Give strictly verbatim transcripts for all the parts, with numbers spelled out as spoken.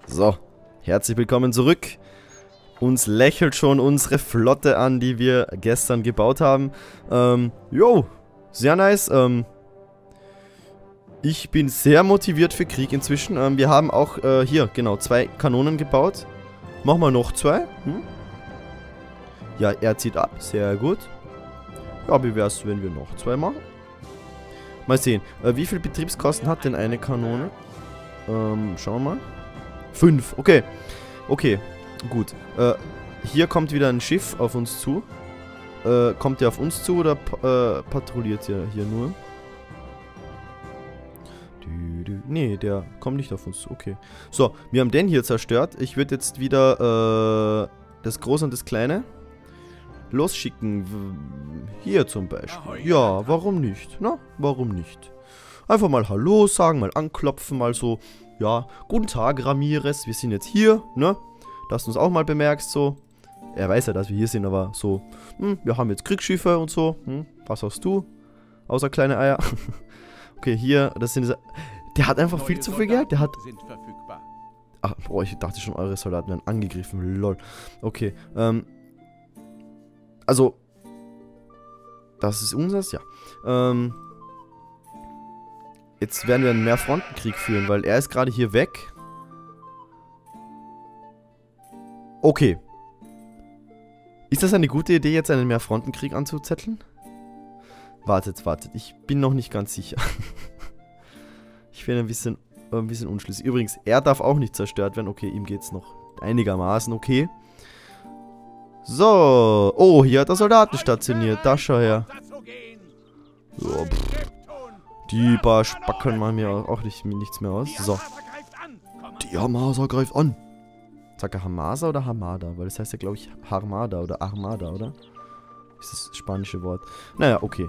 So, herzlich willkommen zurück. Uns lächelt schon unsere Flotte an, die wir gestern gebaut haben. Ähm, jo, sehr nice. Ähm, ich bin sehr motiviert für Krieg inzwischen. Ähm, wir haben auch äh, hier, genau, zwei Kanonen gebaut. Machen wir noch zwei. Hm? Ja, er zieht ab. Sehr gut. Ja, wie wäre es, wenn wir noch zwei machen? Mal sehen. Äh, wie viel Betriebskosten hat denn eine Kanone? Ähm, schauen wir mal. Fünf. Okay. Okay. Gut. Äh, hier kommt wieder ein Schiff auf uns zu. Äh, kommt der auf uns zu oder äh, patrouilliert der hier nur? Dü, dü. Nee, der kommt nicht auf uns zu. Okay. So, wir haben den hier zerstört. Ich würde jetzt wieder äh, das Große und das Kleine losschicken. Hier zum Beispiel. Ja, warum nicht? Na, warum nicht? Einfach mal Hallo sagen, mal anklopfen, mal so. Ja, guten Tag, Ramirez. Wir sind jetzt hier, ne? Dass du uns auch mal bemerkst, so. Er weiß ja, dass wir hier sind, aber so. Hm, wir haben jetzt Kriegsschiffe und so. Hm, was hast du? Außer kleine Eier. Okay, hier, das sind diese. Der hat einfach viel zu viel Geld. Der hat. Ach, boah, ich dachte schon, eure Soldaten werden angegriffen. Lol. Okay, ähm. Also. Das ist unseres, ja. Ähm. Jetzt werden wir einen Mehrfrontenkrieg führen, weil er ist gerade hier weg. Okay. Ist das eine gute Idee, jetzt einen Mehrfrontenkrieg anzuzetteln? Wartet, wartet. Ich bin noch nicht ganz sicher. Ich bin ein bisschen, ein bisschen unschlüssig. Übrigens, er darf auch nicht zerstört werden. Okay, ihm geht's noch einigermaßen okay. So. Oh, hier hat er Soldaten stationiert. Da schau her. So, pff. Die paar Spacken machen mir auch nicht, nichts mehr aus. So. Die Hamasa greift an. Sagt er Hamasa oder Hamada? Weil das heißt ja, glaube ich, Harmada oder Armada, oder? Das ist das spanische Wort. Naja, okay.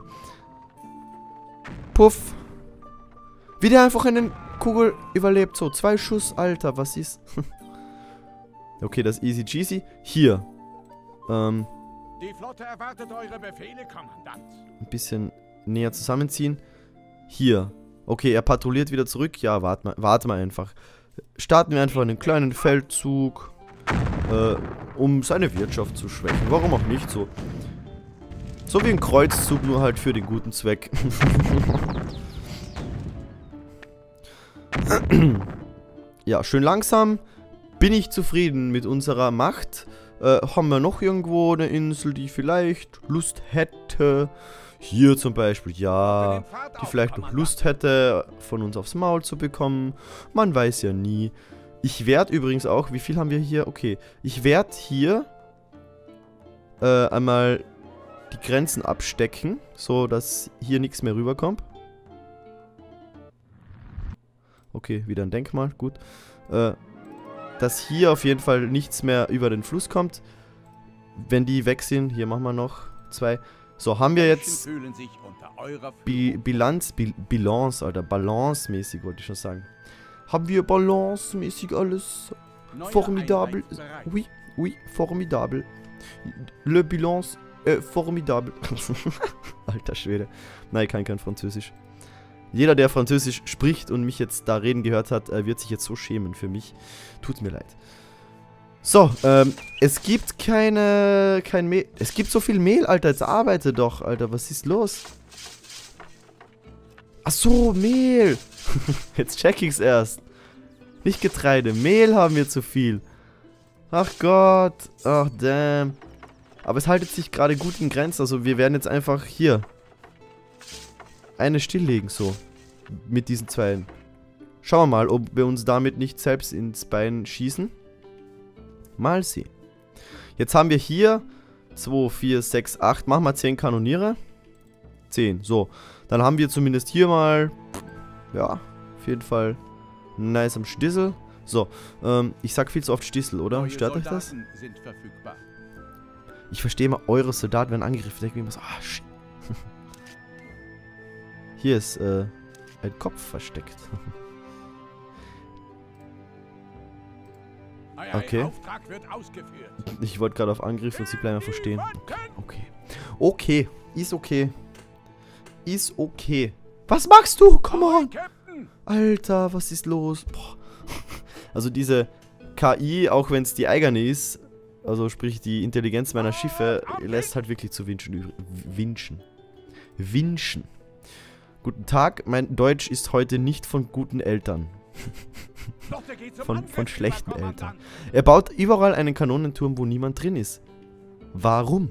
Puff. Wie der einfach eine Kugel überlebt. So, zwei Schuss, Alter, was ist? Okay, das ist easy cheesy. Hier. Ähm. Die Flotte erwartet eure Befehle, Kommandant. Ein bisschen näher zusammenziehen. Hier. Okay, er patrouilliert wieder zurück. Ja, warte mal, warte mal einfach. Starten wir einfach einen kleinen Feldzug, äh, um seine Wirtschaft zu schwächen. Warum auch nicht so? So wie ein Kreuzzug, nur halt für den guten Zweck. Ja, schön langsam. Bin ich zufrieden mit unserer Macht. Äh, haben wir noch irgendwo eine Insel, die vielleicht Lust hätte? Hier zum Beispiel, ja, die vielleicht noch Lust hätte, von uns aufs Maul zu bekommen. Man weiß ja nie. Ich werde übrigens auch, wie viel haben wir hier? Okay, ich werde hier äh, einmal die Grenzen abstecken, so dass hier nichts mehr rüberkommt. Okay, wieder ein Denkmal, gut. Äh, dass hier auf jeden Fall nichts mehr über den Fluss kommt. Wenn die weg sind, hier machen wir noch zwei. So, haben wir jetzt Bi Bilanz, Bi Balance, Alter, Balance-mäßig wollte ich schon sagen. Haben wir Balance-mäßig alles formidable? Oui, oui, formidable. Le Bilance, äh, formidable. Alter Schwede. Nein, ich kann kein Französisch. Jeder, der Französisch spricht und mich jetzt da reden gehört hat, wird sich jetzt so schämen für mich. Tut mir leid. So, ähm, es gibt keine, kein Mehl. Es gibt so viel Mehl, Alter. Jetzt arbeite doch, Alter. Was ist los? Ach so, Mehl. Jetzt check ich's erst. Nicht Getreide. Mehl haben wir zu viel. Ach Gott. Ach, damn. Aber es haltet sich gerade gut in Grenzen. Also wir werden jetzt einfach hier eine stilllegen, so. Mit diesen Zweien. Schauen wir mal, ob wir uns damit nicht selbst ins Bein schießen. Mal sehen. Jetzt haben wir hier zwei, vier, sechs, acht. Machen wir zehn Kanoniere. zehn, so. Dann haben wir zumindest hier mal, ja, auf jeden Fall nice am Stissel. So, ähm, ich sag viel zu oft Stissel, oder? Stört euch das? Ich verstehe mal, eure Soldaten werden angegriffen. Ich denke mir immer so, ah, shit. Hier ist, äh, ein Kopf versteckt. Okay. Ich wollte gerade auf Angriff und sie bleiben einfach stehen. Okay. Okay. Ist okay. Ist okay. Was machst du? Come on. Alter, was ist los? Boah. Also diese K I, auch wenn es die eigene ist, also sprich die Intelligenz meiner Schiffe, lässt halt wirklich zu wünschen. Wünschen. Wünschen. Guten Tag, mein Deutsch ist heute nicht von guten Eltern. von, von schlechten Eltern. Er baut überall einen Kanonenturm, wo niemand drin ist. Warum?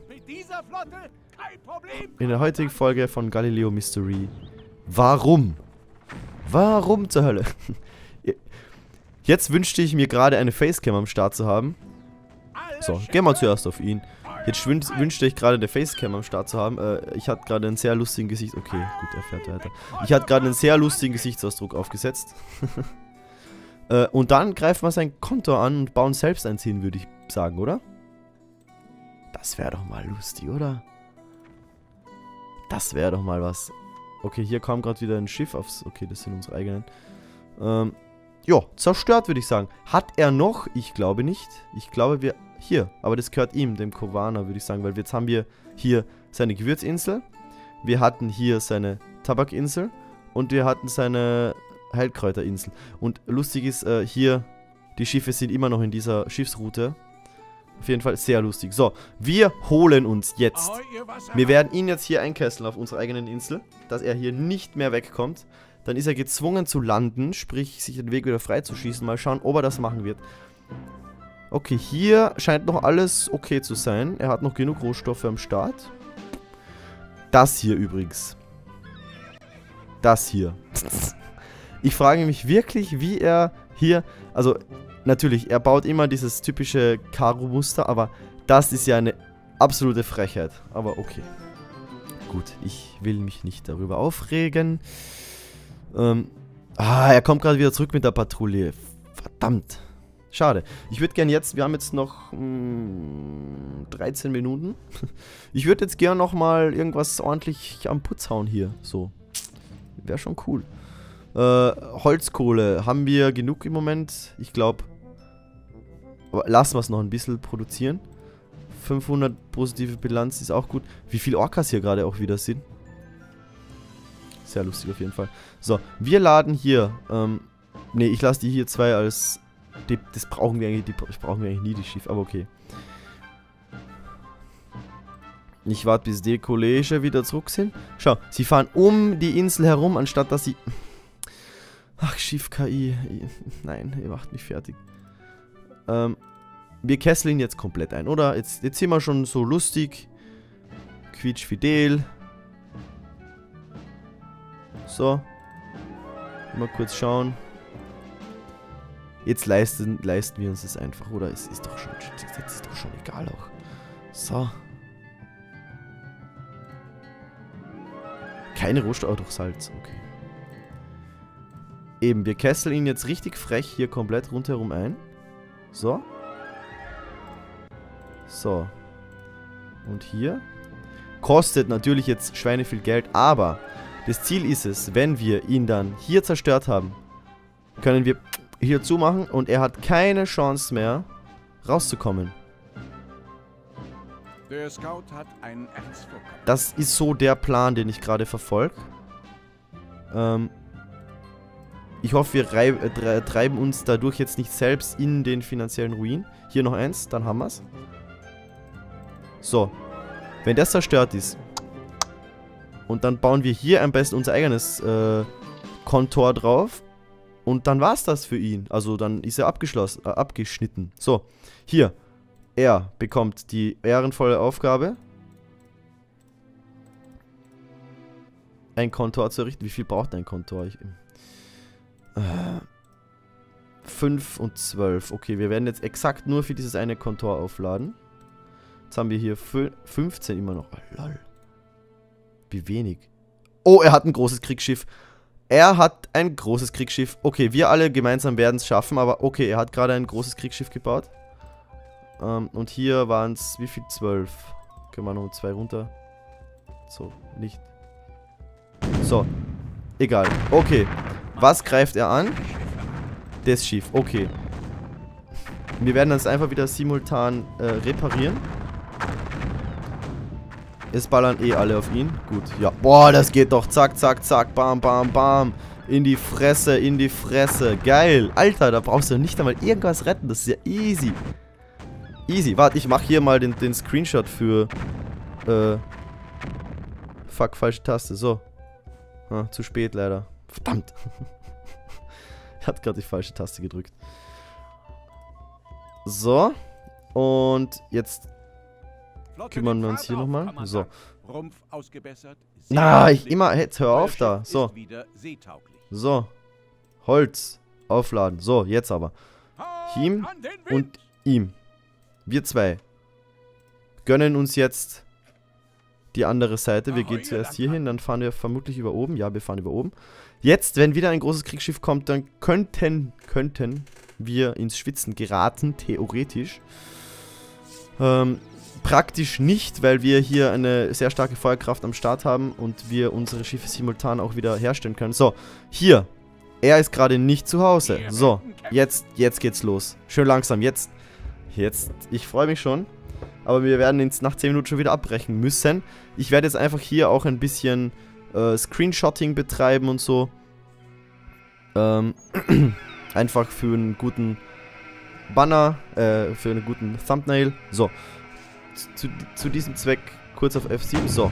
In der heutigen Folge von Galileo Mystery. Warum? Warum zur Hölle? Jetzt wünschte ich mir gerade eine Facecam am Start zu haben. So, gehen wir zuerst auf ihn. Jetzt wünschte ich gerade eine Facecam am Start zu haben. Äh, ich hatte gerade einen sehr lustigen Gesicht... Okay, gut, er fährt weiter. Ich hatte gerade einen sehr lustigen Gesichtsausdruck aufgesetzt. äh, und dann greifen wir sein Konto an und bauen selbst eins hin, würde ich sagen, oder? Das wäre doch mal lustig, oder? Das wäre doch mal was. Okay, hier kam gerade wieder ein Schiff aufs... Okay, das sind unsere eigenen. Ähm, ja, zerstört, würde ich sagen. Hat er noch? Ich glaube nicht. Ich glaube, wir... Hier, aber das gehört ihm, dem Kovaner, würde ich sagen, weil jetzt haben wir hier seine Gewürzinsel, wir hatten hier seine Tabakinsel und wir hatten seine Heilkräuterinsel. Und lustig ist, äh, hier, die Schiffe sind immer noch in dieser Schiffsroute. Auf jeden Fall sehr lustig. So, wir holen uns jetzt. Wir werden ihn jetzt hier einkesseln auf unserer eigenen Insel, dass er hier nicht mehr wegkommt. Dann ist er gezwungen zu landen, sprich sich den Weg wieder freizuschießen. Mal schauen, ob er das machen wird. Okay, hier scheint noch alles okay zu sein. Er hat noch genug Rohstoffe am Start. Das hier übrigens. Das hier. Ich frage mich wirklich, wie er hier... Also, natürlich, er baut immer dieses typische Karo-Muster, aber das ist ja eine absolute Frechheit. Aber okay. Gut, ich will mich nicht darüber aufregen. Ähm, ah, er kommt gerade wieder zurück mit der Patrouille. Verdammt. Schade. Ich würde gerne jetzt, wir haben jetzt noch mh, dreizehn Minuten. Ich würde jetzt gerne nochmal irgendwas ordentlich am Putz hauen hier. So. Wäre schon cool. Äh, Holzkohle haben wir genug im Moment. Ich glaube, lassen wir es noch ein bisschen produzieren. fünfhundert positive Bilanz ist auch gut. Wie viele Orcas hier gerade auch wieder sind. Sehr lustig auf jeden Fall. So, wir laden hier, ähm, ne, ich lasse die hier zwei als... Die, das brauchen wir eigentlich, die brauchen wir eigentlich nie, die Schiff, aber okay. Ich warte, bis die Kollegen wieder zurück sind. Schau, sie fahren um die Insel herum, anstatt dass sie... Ach, Schiff-K I. Nein, ihr macht mich fertig. Ähm, wir kesseln ihn jetzt komplett ein, oder? Jetzt, jetzt sind wir schon so lustig. Quietschfidel. So. Mal kurz schauen. Jetzt leisten, leisten wir uns das einfach, oder? Es ist doch schon, es ist doch schon egal auch. So. Keine Rohstoffe, doch Salz, okay. Eben, wir kesseln ihn jetzt richtig frech hier komplett rundherum ein. So. So. Und hier. Kostet natürlich jetzt Schweine viel Geld, aber das Ziel ist es, wenn wir ihn dann hier zerstört haben, können wir... hier zumachen und er hat keine Chance mehr rauszukommen. Der Scout hat einen Erzvorkommen. Das ist so der Plan, den ich gerade verfolge. Ähm, ich hoffe, wir reib, äh, treiben uns dadurch jetzt nicht selbst in den finanziellen Ruin. Hier noch eins, dann haben wir es. So, wenn das zerstört ist und dann bauen wir hier am besten unser eigenes äh, Kontor drauf. Und dann war es das für ihn. Also dann ist er abgeschlossen, äh, abgeschnitten. So, hier. Er bekommt die ehrenvolle Aufgabe, ein Kontor zu errichten. Wie viel braucht ein Kontor? Ich, äh, fünf und zwölf. Okay, wir werden jetzt exakt nur für dieses eine Kontor aufladen. Jetzt haben wir hier fünfzehn immer noch. Oh, lol. Wie wenig. Oh, er hat ein großes Kriegsschiff. Er hat ein großes Kriegsschiff. Okay, wir alle gemeinsam werden es schaffen, aber okay, er hat gerade ein großes Kriegsschiff gebaut. Ähm, und hier waren es, wie viel? zwölf. Können wir noch zwei runter? So, nicht. So, egal. Okay, was greift er an? Das Schiff, okay. Wir werden das einfach wieder simultan äh, reparieren. Es ballern eh alle auf ihn. Gut, ja. Boah, das geht doch. Zack, zack, zack. Bam, bam, bam. In die Fresse, in die Fresse. Geil. Alter, da brauchst du nicht einmal irgendwas retten. Das ist ja easy. Easy. Warte, ich mache hier mal den, den Screenshot für... Äh... Fuck, falsche Taste. So. Ah, zu spät leider. Verdammt. Ich hatte gerade die falsche Taste gedrückt. So. Und jetzt kümmern wir uns hier nochmal. So. Rumpf ausgebessert. Na, ich immer... Jetzt hör auf da. So. So. Holz. Aufladen. So, jetzt aber. Ihm und ihm. Wir zwei gönnen uns jetzt die andere Seite. Wir gehen zuerst hier hin, dann fahren wir vermutlich über oben. Ja, wir fahren über oben. Jetzt, wenn wieder ein großes Kriegsschiff kommt, dann könnten, könnten wir ins Schwitzen geraten, theoretisch. Ähm, praktisch nicht, weil wir hier eine sehr starke Feuerkraft am Start haben und wir unsere Schiffe simultan auch wieder herstellen können. So, hier. Er ist gerade nicht zu Hause. So, jetzt, jetzt geht's los. Schön langsam, jetzt. Jetzt, ich freue mich schon. Aber wir werden jetzt nach zehn Minuten schon wieder abbrechen müssen. Ich werde jetzt einfach hier auch ein bisschen äh, Screenshotting betreiben und so. Ähm, einfach für einen guten Banner, äh, für einen guten Thumbnail. So, zu, zu diesem Zweck kurz auf F sieben. So.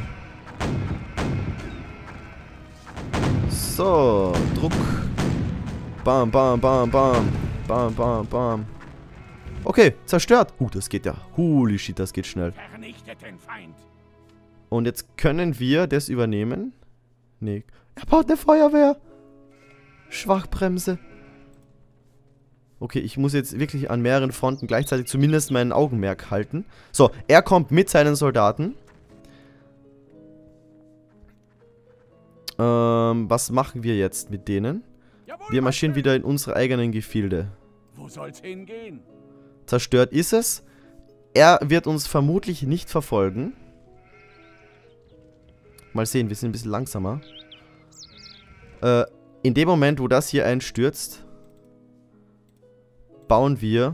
So, Druck. Bam, bam, bam, bam. Bam, bam, bam. Okay, zerstört. Uh, das geht ja. Holy shit, das geht schnell. Vernichtet den Feind. Und jetzt können wir das übernehmen. Nee. Er baut eine Feuerwehr. Schwachbremse. Okay, ich muss jetzt wirklich an mehreren Fronten gleichzeitig zumindest meinen Augenmerk halten. So, er kommt mit seinen Soldaten. Ähm, was machen wir jetzt mit denen? Wir marschieren wieder in unsere eigenen Gefilde. Wo soll's hingehen? Zerstört ist es. Er wird uns vermutlich nicht verfolgen. Mal sehen, wir sind ein bisschen langsamer. Äh, in dem Moment, wo das hier einstürzt, bauen wir...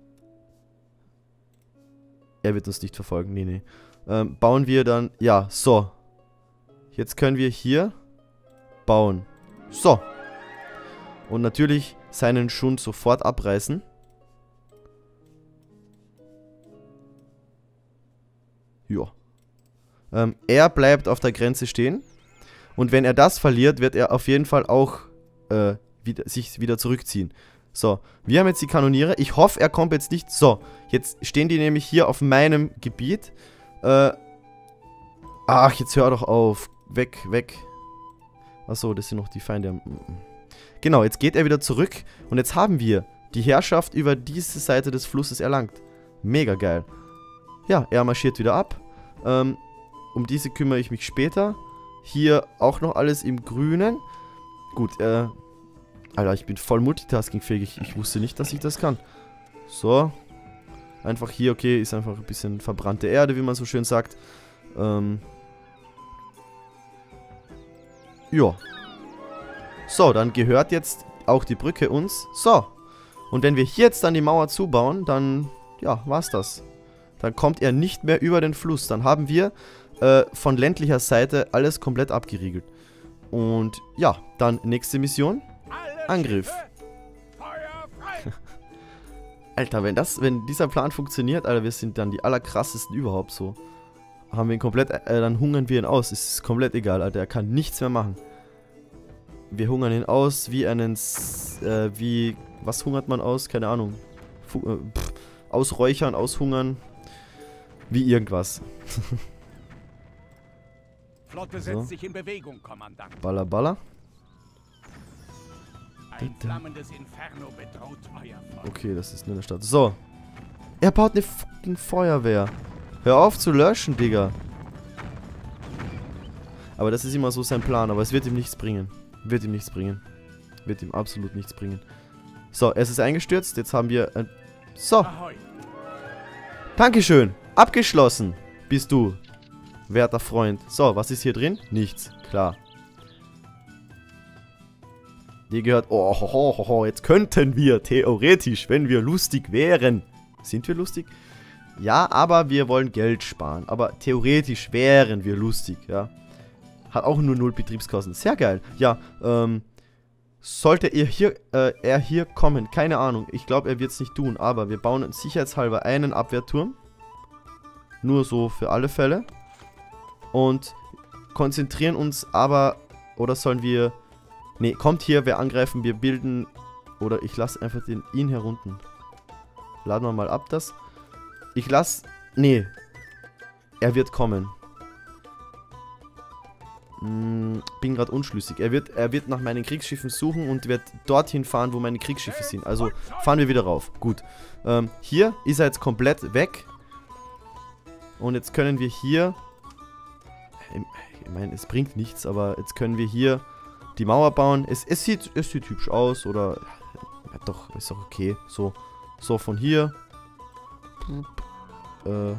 Er wird uns nicht verfolgen, nee, nee. Ähm, bauen wir dann... Ja, so. Jetzt können wir hier bauen. So. Und natürlich seinen Schund sofort abreißen. Ja. Ähm, er bleibt auf der Grenze stehen. Und wenn er das verliert, wird er auf jeden Fall auch äh, wieder, sich wieder zurückziehen. So, wir haben jetzt die Kanoniere. Ich hoffe, er kommt jetzt nicht... So, jetzt stehen die nämlich hier auf meinem Gebiet. Äh, ach, jetzt hör doch auf. Weg, weg. Achso, das sind noch die Feinde. Genau, jetzt geht er wieder zurück. Und jetzt haben wir die Herrschaft über diese Seite des Flusses erlangt. Mega geil. Ja, er marschiert wieder ab. Ähm, um diese kümmere ich mich später. Hier auch noch alles im Grünen. Gut, äh... Alter, ich bin voll multitaskingfähig. Ich, ich wusste nicht, dass ich das kann. So. Einfach hier, okay, ist einfach ein bisschen verbrannte Erde, wie man so schön sagt. Ähm... Ja. So, dann gehört jetzt auch die Brücke uns. So. Und wenn wir hier jetzt dann die Mauer zubauen, dann, ja, war's das. Dann kommt er nicht mehr über den Fluss. Dann haben wir äh, von ländlicher Seite alles komplett abgeriegelt. Und ja, dann nächste Mission. Angriff. Alter, wenn das, wenn dieser Plan funktioniert, Alter, wir sind dann die allerkrassesten überhaupt so. Haben wir ihn komplett, äh, dann hungern wir ihn aus. Ist komplett egal, Alter, er kann nichts mehr machen. Wir hungern ihn aus wie einen, äh, wie, was hungert man aus? Keine Ahnung. Fu äh, pff, ausräuchern, aushungern. Wie irgendwas. Flotte setzt so. sich in Bewegung, Kommandant. Baller, baller. Ein flammendes Inferno bedroht euer Volk. Okay, das ist nur eine Stadt. So. Er baut eine fucking Feuerwehr. Hör auf zu löschen, Digga. Aber das ist immer so sein Plan. Aber es wird ihm nichts bringen. Wird ihm nichts bringen. Wird ihm absolut nichts bringen. So, es ist eingestürzt. Jetzt haben wir... Ein so. Ahoi. Dankeschön. Abgeschlossen. Bist du. Werter Freund. So, was ist hier drin? Nichts. Klar. Die gehört... Oh, ho, ho, ho, jetzt könnten wir theoretisch, wenn wir lustig wären. Sind wir lustig? Ja, aber wir wollen Geld sparen. Aber theoretisch wären wir lustig, ja. Hat auch nur null Betriebskosten. Sehr geil. Ja, ähm... Sollte er hier, äh, er hier kommen, keine Ahnung. Ich glaube, er wird es nicht tun, aber wir bauen sicherheitshalber einen Abwehrturm. Nur so für alle Fälle. Und konzentrieren uns aber, oder sollen wir... Ne, kommt hier, wir angreifen, wir bilden... Oder ich lasse einfach den, ihn herunten. Laden wir mal ab, das. Ich lasse... Ne. Er wird kommen. Hm, bin gerade unschlüssig. Er wird, er wird nach meinen Kriegsschiffen suchen und wird dorthin fahren, wo meine Kriegsschiffe sind. Also fahren wir wieder rauf. Gut. Ähm, hier ist er jetzt komplett weg. Und jetzt können wir hier... Ich meine, es bringt nichts, aber jetzt können wir hier die Mauer bauen. Es, es, sieht, es sieht hübsch aus, oder... Ja, doch, ist doch okay. So, so von hier. Äh...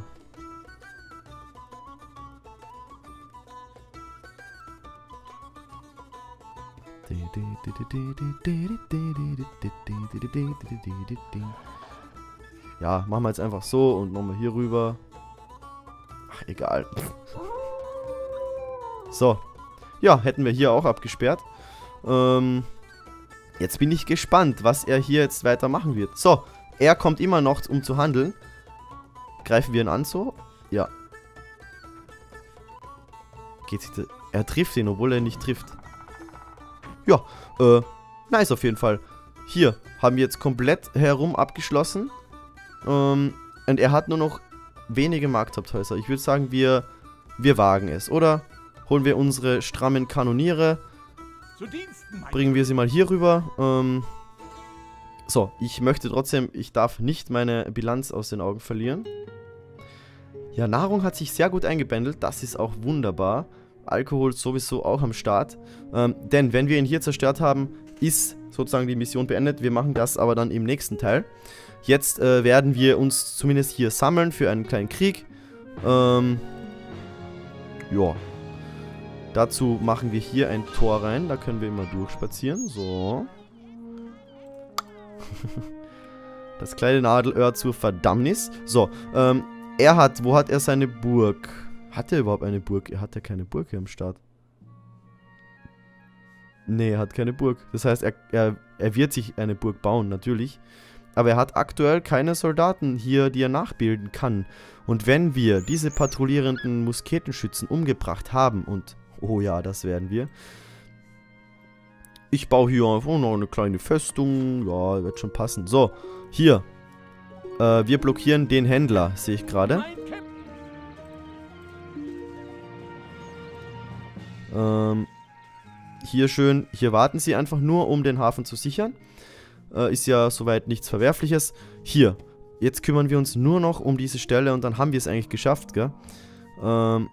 Ja, machen wir jetzt einfach so und nochmal hier rüber. Ach, egal. So. Ja, hätten wir hier auch abgesperrt. Ähm, jetzt bin ich gespannt, was er hier jetzt weitermachen wird. So, er kommt immer noch, um zu handeln. Greifen wir ihn an so? Ja. Geht sich das? Er trifft ihn, obwohl er nicht trifft. Ja, äh, nice auf jeden Fall. Hier haben wir jetzt komplett herum abgeschlossen. Ähm, und er hat nur noch wenige Markthaupthäuser. Ich würde sagen, wir, wir wagen es, oder? Holen wir unsere strammen Kanoniere. Zu Diensten, Bringen wir sie mal hier rüber. Ähm, so, ich möchte trotzdem, ich darf nicht meine Bilanz aus den Augen verlieren. Ja, Nahrung hat sich sehr gut eingebändelt. Das ist auch wunderbar. Alkohol sowieso auch am Start. Ähm, denn wenn wir ihn hier zerstört haben, ist sozusagen die Mission beendet. Wir machen das aber dann im nächsten Teil. Jetzt äh, werden wir uns zumindest hier sammeln für einen kleinen Krieg. Ähm, ja. Dazu machen wir hier ein Tor rein. Da können wir immer durchspazieren. So. Das kleine Nadelöhr zur Verdammnis. So, ähm, er hat, wo hat er seine Burg? Hat er überhaupt eine Burg? Er hat ja keine Burg hier am Start. Nee, er hat keine Burg. Das heißt, er, er, er wird sich eine Burg bauen, natürlich. Aber er hat aktuell keine Soldaten hier, die er nachbilden kann. Und wenn wir diese patrouillierenden Musketenschützen umgebracht haben, und oh ja, das werden wir. Ich baue hier einfach noch eine kleine Festung. Ja, wird schon passen. So, hier. Äh, wir blockieren den Händler, sehe ich gerade. Ähm, hier schön, hier warten sie einfach nur, um den Hafen zu sichern. Äh, ist ja soweit nichts Verwerfliches. Hier, jetzt kümmern wir uns nur noch um diese Stelle und dann haben wir es eigentlich geschafft, gell? Ähm,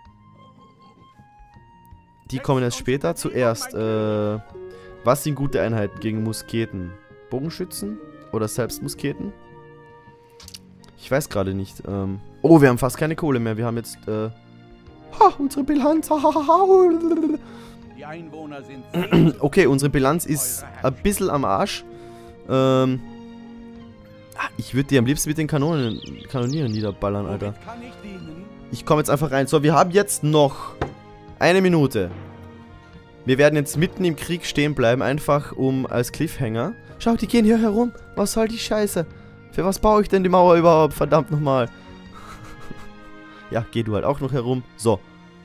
die kommen erst später. Zuerst, äh, was sind gute Einheiten gegen Musketen? Bogenschützen? Oder selbst Musketen? Ich weiß gerade nicht. Ähm, oh, wir haben fast keine Kohle mehr. Wir haben jetzt, äh, ha, unsere Bilanz. Die Einwohner sind okay, unsere Bilanz ist ein bisschen am Arsch. Ähm, ich würde die am liebsten mit den Kanonen, Kanonieren niederballern, Alter. Ich komme jetzt einfach rein. So, wir haben jetzt noch eine Minute. Wir werden jetzt mitten im Krieg stehen bleiben, einfach um als Cliffhanger. Schau, die gehen hier herum. Was soll die Scheiße? Für was baue ich denn die Mauer überhaupt? Verdammt nochmal. Ja, geh du halt auch noch herum. So.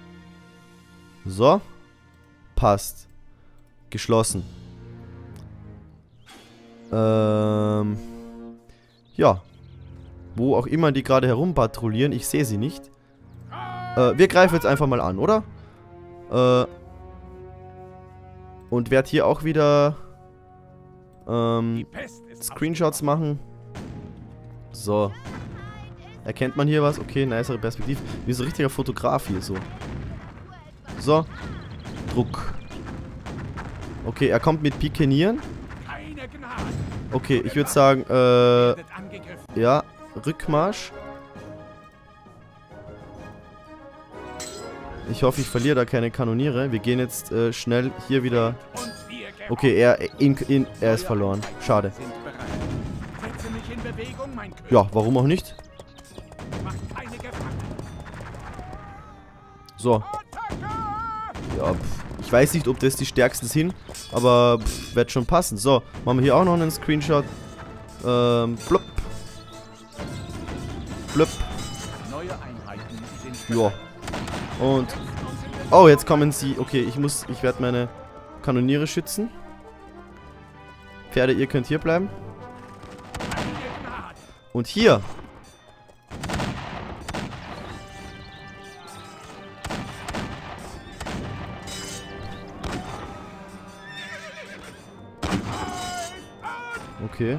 So. Passt. Geschlossen. Ähm. Ja. Wo auch immer die gerade herumpatrouillieren, ich sehe sie nicht. Äh, wir greifen jetzt einfach mal an, oder? Äh. Und werde hier auch wieder ähm, Screenshots machen. So. Erkennt man hier was? Okay, nicere Perspektive. Wie so ein richtiger Fotograf hier so. So. Druck. Okay, er kommt mit Pikenieren. Okay, ich würde sagen, äh, ja, Rückmarsch. Ich hoffe, ich verliere da keine Kanoniere. Wir gehen jetzt äh, schnell hier wieder. Okay, er, ihn, ihn, er ist verloren. Schade. Ja, warum auch nicht? So. Ja, pf. Ich weiß nicht, ob das die stärksten sind. Aber pff, wird schon passen. So, machen wir hier auch noch einen Screenshot. Ähm, blub. Blub. Neue Einheiten sind Ja. Und... Oh, jetzt kommen sie. Okay, ich muss... Ich werde meine Kanoniere schützen. Pferde, ihr könnt hier bleiben. Und hier. Okay.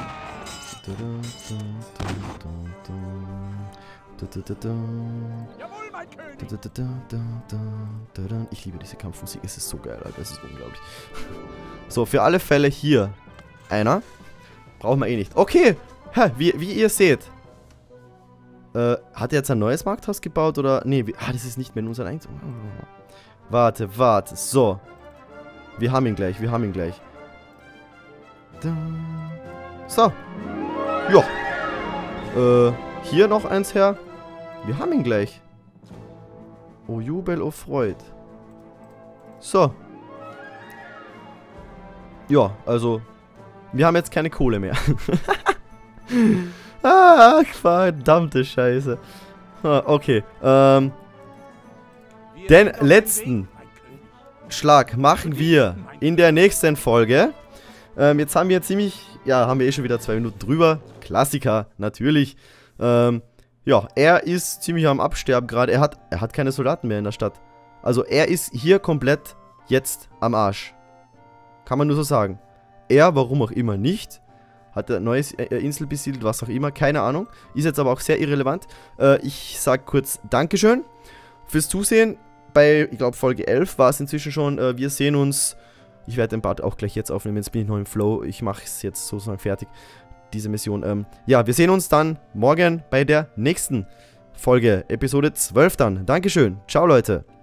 Jawohl, mein König. Ich liebe diese Kampfmusik, es ist so geil, Alter, es ist unglaublich. So, für alle Fälle hier einer. Brauchen wir eh nicht. Okay, ha, wie, wie ihr seht. Äh, hat er jetzt ein neues Markthaus gebaut oder... Nee, wie, ah, das ist nicht mehr in unserem Eigentum. Warte, warte, so. Wir haben ihn gleich, wir haben ihn gleich. So. Ja. Äh, hier noch eins her. Wir haben ihn gleich. Oh Jubel, oh Freud. So. Ja, also... Wir haben jetzt keine Kohle mehr. Ach, verdammte Scheiße. Ah, okay. Ähm... Den letzten Schlag machen wir in der nächsten Folge. Ähm, jetzt haben wir ziemlich... Ja, haben wir eh schon wieder zwei Minuten drüber. Klassiker, natürlich. Ähm, ja, er ist ziemlich am Absterben gerade. Er hat, er hat keine Soldaten mehr in der Stadt. Also er ist hier komplett jetzt am Arsch. Kann man nur so sagen. Er, warum auch immer nicht, hat eine neue Insel besiedelt, was auch immer, keine Ahnung. Ist jetzt aber auch sehr irrelevant. Äh, ich sag kurz Dankeschön fürs Zusehen. Bei, ich glaube, Folge elf war es inzwischen schon. Äh, wir sehen uns... Ich werde den Part auch gleich jetzt aufnehmen, jetzt bin ich noch im Flow. Ich mache es jetzt sozusagen fertig, diese Mission. Ähm, ja, wir sehen uns dann morgen bei der nächsten Folge, Episode zwölf dann. Dankeschön. Ciao, Leute.